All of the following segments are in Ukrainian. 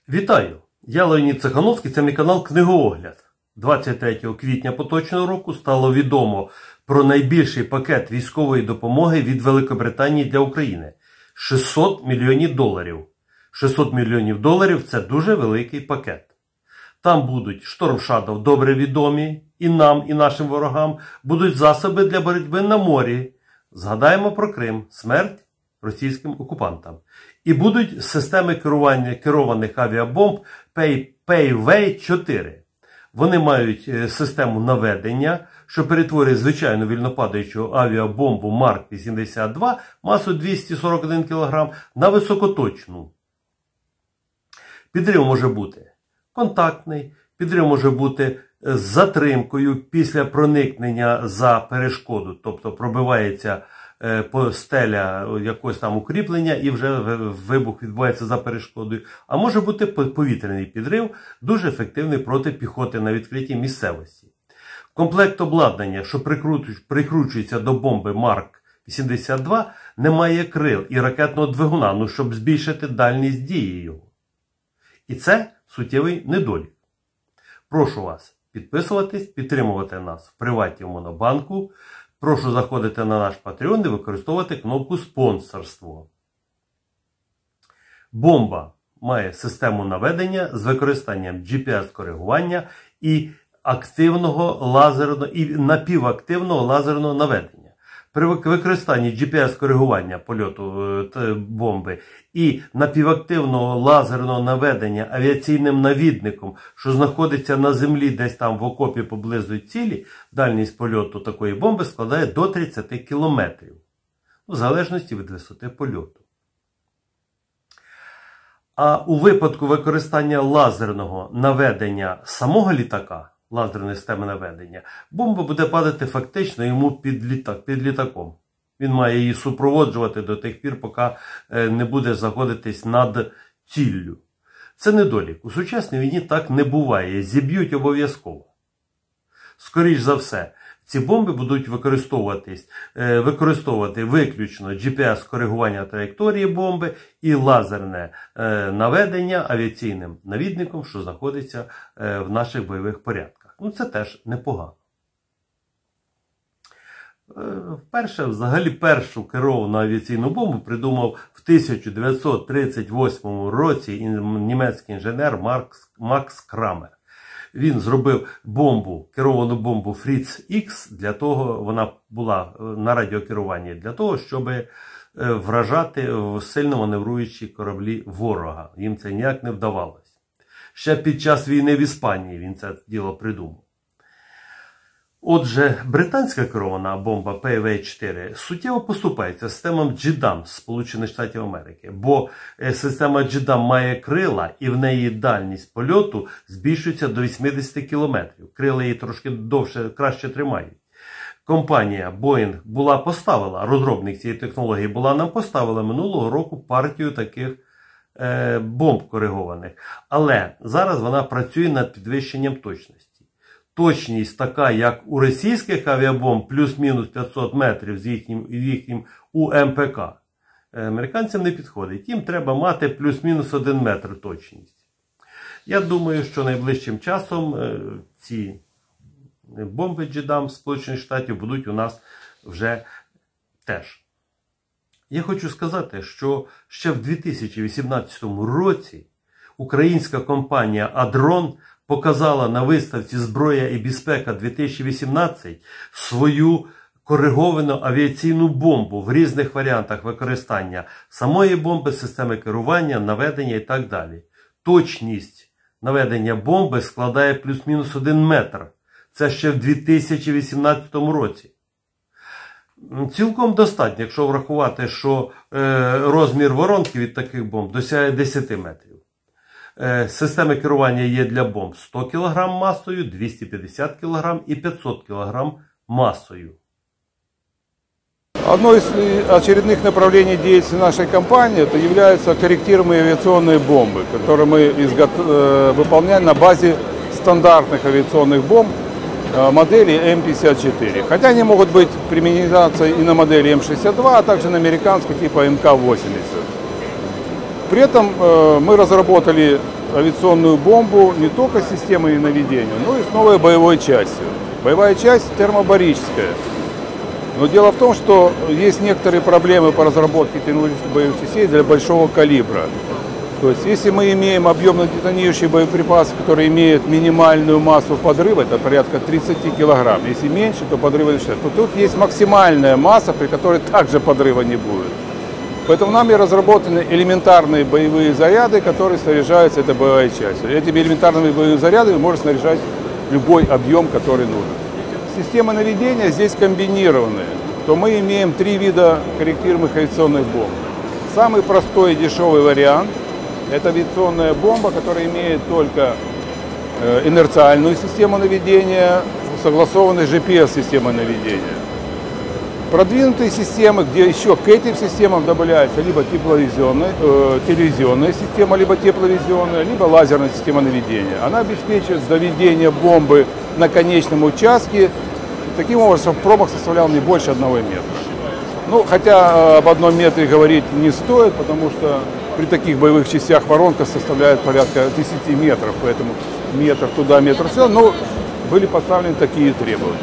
Вітаю! Я Леонід Цехановський, це мій канал Книгоогляд. 23 квітня поточного року стало відомо про найбільший пакет військової допомоги від Великобританії для України – 600 мільйонів доларів. 600 мільйонів доларів – це дуже великий пакет. Там будуть Storm Shadow, добре відомі і нам, і нашим ворогам, будуть засоби для боротьби на морі. Згадаємо про Крим, смерть російським окупантам. І будуть системи керованих авіабомб Payday-4. Вони мають систему наведення, що перетворює звичайну вільнопадаючу авіабомбу Марк-82 масою 241 кг на високоточну. Підрив може бути контактний, підрив може бути з затримкою після проникнення за перешкоду, тобто пробивається стеля якогось там укріплення і вже вибух відбувається за перешкодою. А може бути повітряний підрив, дуже ефективний проти піхоти на відкритій місцевості. Комплект обладнання, що прикручується до бомби Марк-82, не має крил і ракетного двигуна, щоб збільшити дальність дії його. І це суттєвий недолік. Прошу вас підписуватись, підтримувати нас в приваті в Монобанку. Прошу заходити на наш Patreon і використовувати кнопку «Спонсорство». Бомба має систему наведення з використанням GPS-коригування і напівактивного лазерного наведення. При використанні GPS-коригування польоту бомби і напівактивного лазерного наведення авіаційним навідником, що знаходиться на землі десь там в окопі поблизу цілі, дальність польоту такої бомби складає до 30 км, в залежності від висоти польоту. А у випадку використання лазерного наведення самого літака, лазерної системи наведення, бомба буде падати фактично йому під літаком. Він має її супроводжувати до тих пір, поки не буде заходитись над ціллю. Це недолік. У сучасній війні так не буває. Зіб'ють обов'язково. Скоріш за все, ці бомби будуть використовувати виключно GPS-коригування траєкторії бомби і лазерне наведення авіаційним навідником, що знаходиться в наших бойових порядках. Це теж непогано. Взагалі першу керовану авіаційну бомбу придумав в 1938 році німецький інженер Макс Крамер. Він зробив керовану бомбу Фріц-Х, вона була на радіокеруванні, для того, щоб вражати сильно маневруючі кораблі ворога. Їм це ніяк не вдавалося. Ще під час війни в Іспанії він це діло придумав. Отже, британська керована бомба Payday-4 суттєво поступається системам JDAM Сполучених Штатів Америки, бо система JDAM має крила і в неї дальність польоту збільшується до 80 км. Крила її трошки краще тримають. Компанія Boeing розробник цієї технології, нам поставила минулого року партію таких бомб коригованих. Але зараз вона працює над підвищенням точності. Точність така, як у російських авіабомб, плюс-мінус 500 метрів з їхнім УМПК. Американцям не підходить. Їм треба мати плюс-мінус 1 метр точність. Я думаю, що найближчим часом ці бомби JDAM Сполучених Штатів будуть у нас вже теж. Я хочу сказати, що ще в 2018 році українська компанія «Адрон» показала на виставці «Зброя і безпека-2018» свою кориговану авіаційну бомбу в різних варіантах використання самої бомби, системи керування, наведення і так далі. Точність наведення бомби складає плюс-мінус 1 метр. Це ще в 2018 році. Цілком достатньо, якщо врахувати, що розмір воронки від таких бомб досягає 10 метрів. Системи керування є для бомб 100 кг масою, 250 кг і 500 кг массою. Одно из очередных направлений деятельности нашей компании это являются корректируемые авиационные бомбы, которые мы выполняем на базе стандартных авиационных бомб модели М-54. Хотя они могут быть применяться и на модели М-62, а также на американскую типа МК-80. При этом мы разработали авиационную бомбу не только с системой наведения, но и с новой боевой частью. Боевая часть термобарическая. Но дело в том, что есть некоторые проблемы по разработке технологических боевых частей для большого калибра. То есть, если мы имеем объемно детонирующий боеприпас, который имеет минимальную массу подрыва, это порядка 30 килограмм. Если меньше, то подрыва не считается. То тут есть максимальная масса, при которой также подрыва не будет. Поэтому нами разработаны элементарные боевые заряды, которые снаряжаются этой боевой частью. Этими элементарными боевыми зарядами можно снаряжать любой объем, который нужен. Системы наведения здесь комбинированные. То мы имеем 3 вида корректируемых авиационных бомб. Самый простой и дешевый вариант – это авиационная бомба, которая имеет только инерциальную систему наведения, согласованной GPS-системой наведения. Продвинутые системы, где еще к этим системам добавляется либо телевизионная система, либо тепловизионная, либо лазерная система наведения. Она обеспечивает доведение бомбы на конечном участке, таким образом промах составлял не больше 1 метра. Ну, хотя об 1 метре говорить не стоит, потому что при таких боевых частях воронка составляет порядка 10 метров, поэтому метр туда, метр сюда, но были поставлены такие требования.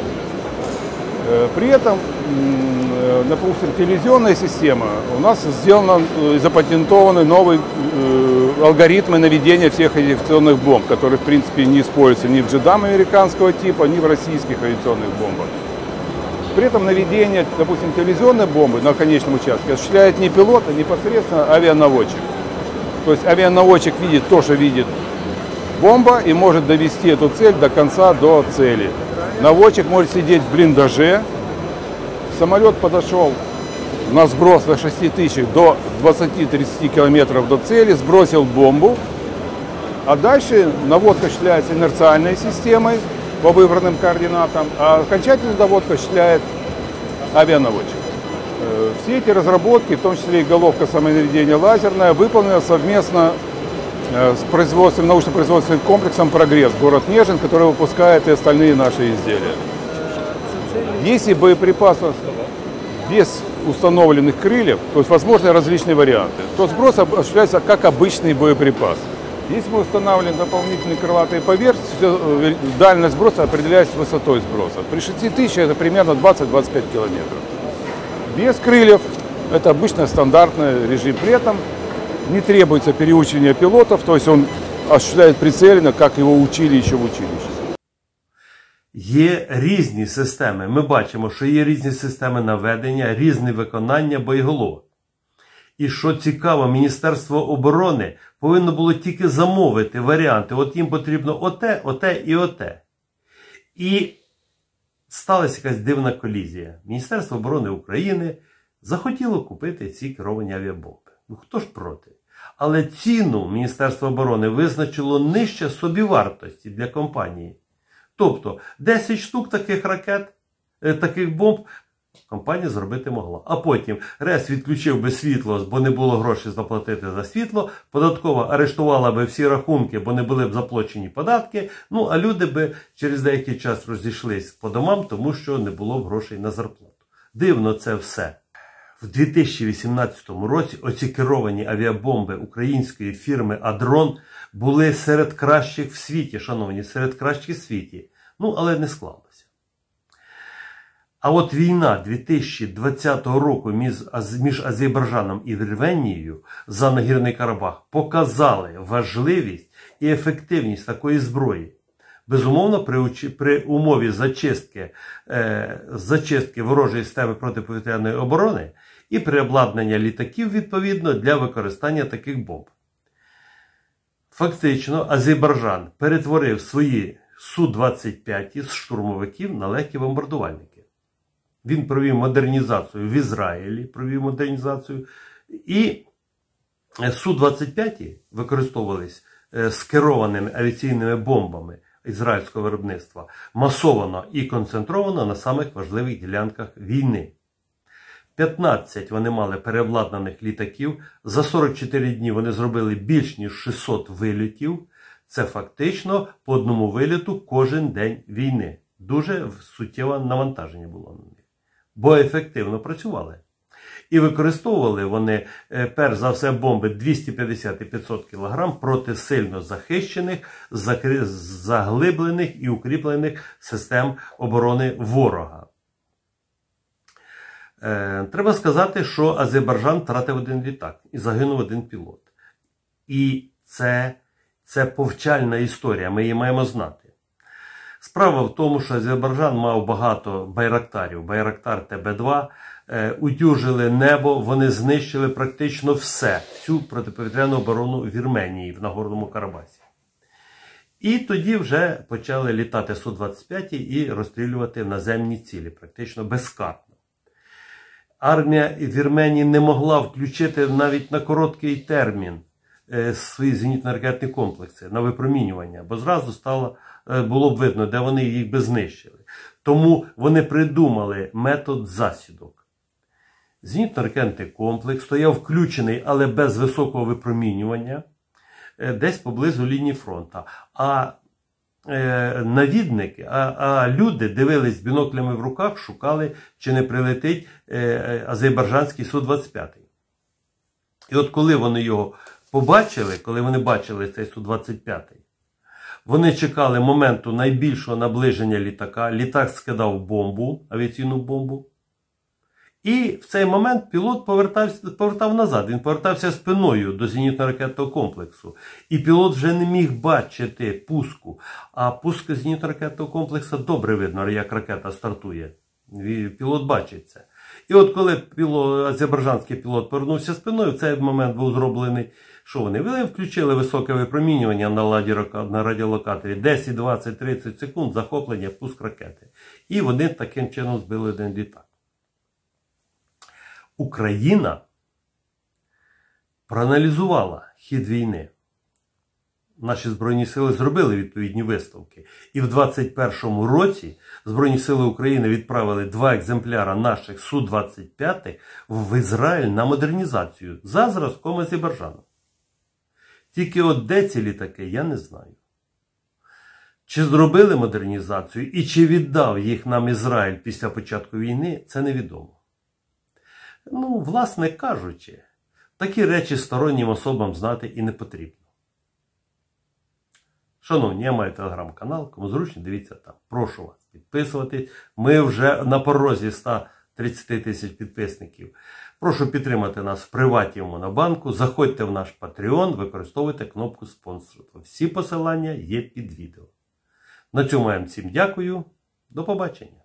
При этом, допустим, телевизионная система, у нас сделаны и запатентованы новые алгоритмы наведения всех авиационных бомб, которые, в принципе, не используются ни в JDAM американского типа, ни в российских авиационных бомбах. При этом наведение, допустим, телевизионной бомбы на конечном участке осуществляет не пилот, а непосредственно авианаводчик. То есть авианаводчик видит то, что видит бомба, и может довести эту цель до конца, до цели. Наводчик может сидеть в блиндаже. Самолет подошел на сброс на 6000 до 20-30 километров до цели, сбросил бомбу. А дальше наводка осуществляется инерциальной системой по выбранным координатам, а окончательная наводка осуществляет авианаводчик. Все эти разработки, в том числе и головка самонаведения лазерная, выполнены совместно с научно-производственным комплексом «Прогресс», город Нежин, который выпускает и остальные наши изделия. Если боеприпас без установленных крыльев, то есть возможны различные варианты, то сброс осуществляется как обычный боеприпас. Если мы устанавливаем дополнительные крылатые поверхности, дальность сброса определяется высотой сброса. При 6000 это примерно 20-25 километров. Без крыльев это обычно стандартный режим. При этом не требуется переучивания пилотов, то есть он осуществляет прицельно, как его учили ще в училищі. Є різні системи. Ми бачимо, що є різні системи наведення, різне виконання боєголовок. І що цікаво, Міністерство оборони повинно було тільки замовити варіанти. От їм потрібно оте, оте і оте. І сталася якась дивна колізія. Міністерство оборони України захотіло купити ці керовані авіабомби. Ну хто ж проти? Але ціну Міністерство оборони визначило нижче собівартості для компанії. Тобто 10 штук таких ракет, таких бомб компанія зробити могла. А потім РЕС відключив би світло, бо не було грошей заплатити за світло, податкова арештувала би всі рахунки, бо не були б заплачені податки, ну а люди би через деякий час розійшлись по домам, тому що не було б грошей на зарплату. Дивно це все. В 2018 році оці керовані авіабомби української фірми «Адрон» були серед кращих в світі, шановні, серед кращих в світі. Ну, але не склалося. А от війна 2020 року між Азербайджаном і Вірменією за Нагірний Карабах показали важливість і ефективність такої зброї. Безумовно, при умові зачистки ворожої системи протиповітряної оборони і при обладнанні літаків, відповідно, для використання таких бомб. Фактично, Азербайджан перетворив свої Су-25 з штурмовиків на легкі бомбардувальники. Він провів модернізацію в Ізраїлі, і Су-25 використовувались з керованими авіаційними бомбами ізраїльського виробництва масовано і концентровано на самих важливих ділянках війни. 15 вони мали переобладнаних літаків, за 44 дні вони зробили більш ніж 600 вильотів. Це фактично по одному вильоту кожен день війни. Дуже суттєве навантаження було на них. Бо ефективно працювали. І використовували вони, перш за все, бомби 250 і 500 кг проти сильно захищених, заглиблених і укріплених систем оборони ворога. Треба сказати, що Азербайджан втратив один літак і загинув один пілот. І це повчальна історія, ми її маємо знати. Справа в тому, що Азербайджан мав багато байрактарів, Байрактар ТБ-2, утюжили небо, вони знищили практично всю протиповітряну оборону Вірменії в Нагорному Карабасі. І тоді вже почали літати Су-25 і розстрілювати наземні цілі, практично безкарно. Армія Вірменії не могла включити навіть на короткий термін свої зенітно-ракетні комплекси на випромінювання, бо зразу було б видно, де вони їх би знищили. Тому вони придумали метод засідок. Зенітно-ракетний комплекс стояв включений, але без високого випромінювання, десь поблизу лінії фронту. А навідники, люди дивились біноклями в руках, шукали, чи не прилетить азербайджанський Су-25. І от коли вони його побачили, коли вони бачили цей Су-25, вони чекали моменту найбільшого наближення літака. Літак скидав бомбу, авіаційну бомбу. І в цей момент пілот повертав назад. Він повертався спиною до зенітно-ракетного комплексу. І пілот вже не міг бачити пуску. А пуск зенітно-ракетного комплексу добре видно, як ракета стартує. Пілот бачить це. І от коли азербайджанський пілот повернувся спиною, в цей момент був зроблений, що вони включили високе випромінювання на радіолокаторі, 10, 20, 30 секунд захоплення, пуск ракети. І вони таким чином збили один літак. Україна проаналізувала хід війни. Наші Збройні сили зробили відповідні висновки. І в 2021 році Збройні сили України відправили 2 екземпляри наших Су-25 в Ізраїль на модернізацію за зразком Азербайджану. Тільки от де ці літаки, я не знаю. Чи зробили модернізацію і чи віддав їх нам Ізраїль після початку війни, це невідомо. Власне кажучи, такі речі стороннім особам знати і не потрібно. Шановні, я маю телеграм-канал, кому зручно, дивіться там. Прошу вас підписуватись. Ми вже на порозі 130 тисяч підписників. Прошу підтримати нас в приваті в Монобанку. Заходьте в наш Patreon, використовуйте кнопку спонсорства. Всі посилання є під відео. На цьому я всім дякую. До побачення.